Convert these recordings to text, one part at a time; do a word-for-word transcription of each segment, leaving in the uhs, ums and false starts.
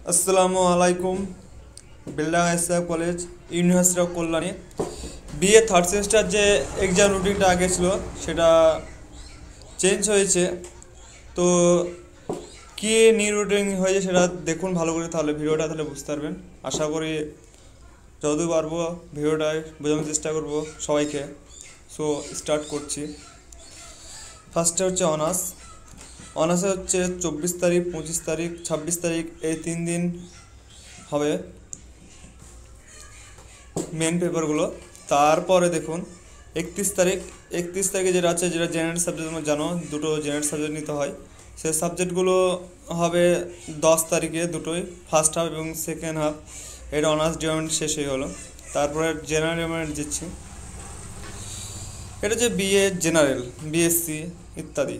আসসালামু আলাইকুম। Beldanga Islam college university of Kalyani BA third semester যে এক্সাম রুটিনটা আগে ছিল সেটা চেঞ্জ হয়েছে। তো কী নিউ রুটিন হয়েছে সেটা দেখুন ভালো করে, তাহলে ভিডিওটা তাহলে বুঝতে পারবেন। আশা করি যতদূর পারবো ভিডিওটায় বোঝানোর চেষ্টা করব সবাইকে। সো স্টার্ট করছি। ফার্স্টে হচ্ছে অনার্স। অনার্সে হচ্ছে চব্বিশ তারিখ, পঁচিশ তারিখ, ছাব্বিশ তারিখ এই তিন দিন হবে মেন পেপারগুলো। তারপরে দেখুন একত্রিশ তারিখ একত্রিশ তারিখে যেটা আছে, যেটা জেনারেল সাবজেক্ট তোমরা জানো, দুটো জেনারেল সাবজেক্ট নিতে হয়। সেই সাবজেক্টগুলো হবে দশ তারিখে দুটোই, ফার্স্ট হাফ এবং সেকেন্ড হাফ। এটা অনার্স ডিপার্টমেন্ট শেষ হয়ে গেলো। তারপরে জেনারেল ডিপার্টমেন্ট দিচ্ছি, এটা হচ্ছে বিএ জেনারেল, বিএসসি ইত্যাদি।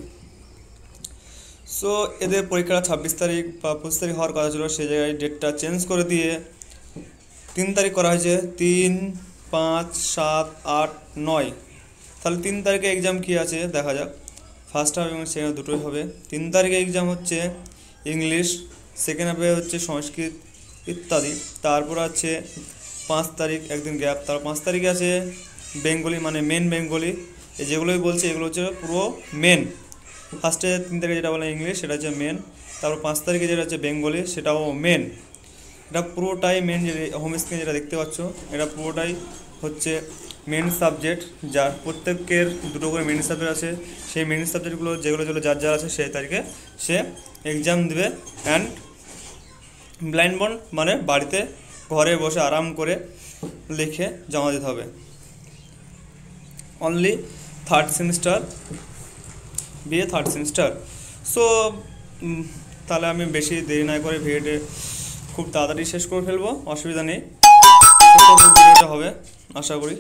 সো এদের পরীক্ষাটা ছাব্বিশ তারিখ বা পঁচিশ তারিখ হওয়ার কথা ছিল, সেই জায়গায় ডেটটা চেঞ্জ করে দিয়ে তিন তারিখ করা হয়েছে। তিন, পাঁচ, সাত, আট, নয়। তাহলে তিন তারিখে এক্সাম কী আছে দেখা যাক। ফার্স্ট হাফ এবং সেকেন্ড দুটোই হবে। তিন তারিখে এক্সাম হচ্ছে ইংলিশ, সেকেন্ড হাফে হচ্ছে সংস্কৃত ইত্যাদি। তারপর আছে পাঁচ তারিখ একদিন গ্যাপ। তারপর পাঁচ তারিখে আছে বেঙ্গলি, মানে মেন বেঙ্গলি। এই যেগুলোই বলছে এগুলো হচ্ছে পুরো মেন। ফার্স্টে তিন তারিখে যেটা বলে ইংলিশ সেটা হচ্ছে মেন। তারপর পাঁচ তারিখে যেটা হচ্ছে বেঙ্গলি সেটাও মেন। এটা পুরোটাই মেন। যে হোম স্ক্রিনে যেটা দেখতে পাচ্ছ এটা পুরোটাই হচ্ছে মেন সাবজেক্ট, যার প্রত্যেকের দুটো করে মেন সাবজেক্ট আছে। সেই মেন সাবজেক্টগুলো যেগুলো যেগুলো যার যার আছে সেই তারিখে সে এক্সাম দেবে। অ্যান্ড ব্লাইন্ড বন্ড মানে বাড়িতে ঘরে বসে আরাম করে লিখে জমা দিতে হবে। Only third semester, BA third semester. So তাহলে আমি বেশি দেরি না করে ভিডিওটা খুব তাড়াতাড়ি শেষ করে ফেলবো, অসুবিধা নেই। ভিডিওটা হবে আশা করি।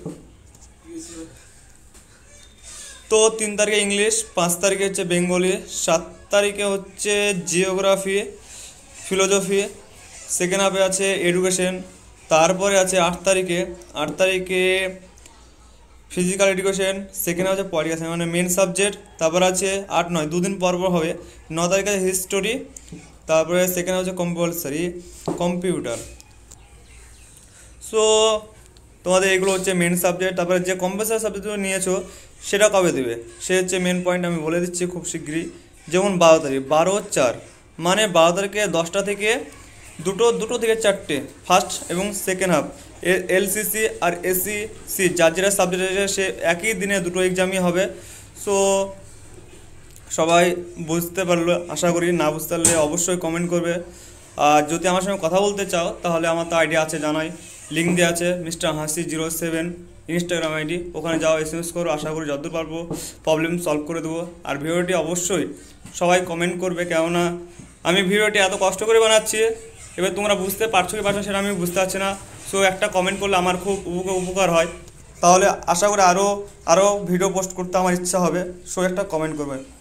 তো তিন তারিখে ইংলিশ, পাঁচ তারিখে হচ্ছে বেঙ্গলি, সাত তারিখে হচ্ছে জিওগ্রাফি, ফিলোজফি, সেকেন্ড হাফে আছে এডুকেশন। তারপরে আছে আট তারিখে আট তারিখে ফিজিক্যাল এডুকেশন, সেকেন্ড হচ্ছে পলিটিক্যাল, মানে মেন সাবজেক্ট। তারপর আছে আট নয় দুদিন পর পর হবে। ন তারিখে হিস্টোরি, তারপরে সেকেন্ড হচ্ছে কম্পালসারি কম্পিউটার। সো তোমাদের এগুলো হচ্ছে মেন সাবজেক্ট। তারপরে যে কম্পালসারি সাবজেক্টগুলো নিয়েছো সেটা কবে দেবে সে হচ্ছে মেন পয়েন্ট, আমি বলে দিচ্ছি খুব শীঘ্রই। যেমন বারো তারিখ, বারো চার মানে বারো তারিখে দশটা থেকে দুটো দুটো থেকে চারটে ফার্স্ট এবং সেকেন্ড হাফ। এলসিসি আর এসিসি যার যেটা সাবজেক্ট আছে সে একই দিনে দুটো এক্সামই হবে। সো সবাই বুঝতে পারলো আশা করি। না বুঝতে পারলে অবশ্যই কমেন্ট করবে। আর যদি আমার সঙ্গে কথা বলতে চাও তাহলে আমার তো আইডি আছে জানাই, লিঙ্ক দেওয়া আছে মিস্টার হাসি জিরো সেভেন ইনস্টাগ্রাম আইডি, ওখানে যাও, এস এম এস করো। আশা করি যতদূর পারবো প্রবলেম সলভ করে দেবো। আর ভিডিওটি অবশ্যই সবাই কমেন্ট করবে, কেননা আমি ভিডিওটি এত কষ্ট করে বানাচ্ছি, এবার তোমরা বুঝতে পারছো কি পারছো সেটা আমি বুঝতে পারছি না। সো একটা কমেন্ট করলে আমার খুব উপকার হয়, তাহলে আশা করি আরও আরও ভিডিও পোস্ট করতে আমার ইচ্ছা হবে। সো একটা কমেন্ট করবে।